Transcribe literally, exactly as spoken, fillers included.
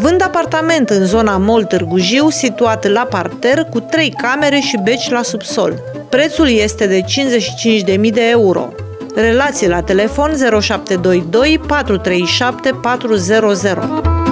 Vând apartament în zona Mall Târgu Jiu, situat la parter, cu trei camere și beci la subsol. Prețul este de cincizeci și cinci de mii de euro. Relații la telefon zero șapte doi doi patru trei șapte patru zero zero.